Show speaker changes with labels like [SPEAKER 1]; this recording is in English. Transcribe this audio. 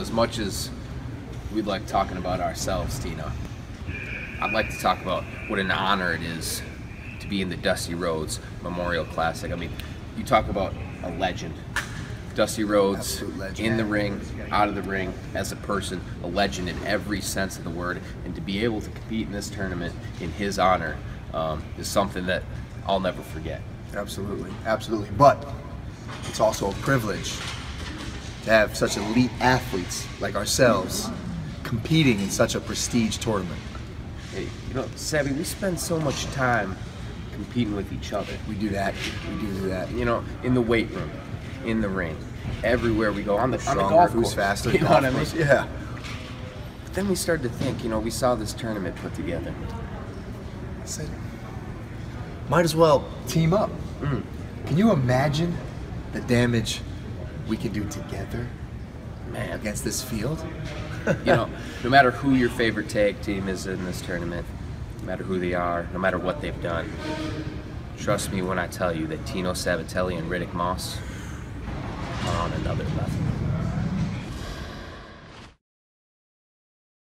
[SPEAKER 1] as much as we'd like talking about ourselves, Tino, I'd like to talk about what an honor it is to be in the Dusty Rhodes Memorial Classic. I mean, you talk about a legend. Dusty Rhodes, in the ring, out of the ring, as a person, a legend in every sense of the word, and to be able to compete in this tournament in his honor is something that I'll never forget.
[SPEAKER 2] Absolutely, absolutely. But it's also a privilege to have such elite athletes like ourselves competing in such a prestige tournament.
[SPEAKER 1] Hey, you know, Savvy, we spend so much time competing with each other.
[SPEAKER 2] We do that. We do that.
[SPEAKER 1] You know, in the weight room, in the ring, everywhere we go, on the golf course.
[SPEAKER 2] Who's faster?
[SPEAKER 1] You know what I mean?
[SPEAKER 2] Yeah.
[SPEAKER 1] But then we started to think, you know, we saw this tournament put together.
[SPEAKER 2] I said, might as well team up. Can you imagine the damage we can do together,
[SPEAKER 1] Man,
[SPEAKER 2] against this field?
[SPEAKER 1] you know, no matter who your favorite tag team is in this tournament, no matter who they are, no matter what they've done, trust me when I tell you that Tino Sabbatelli and Riddick Moss are on another level.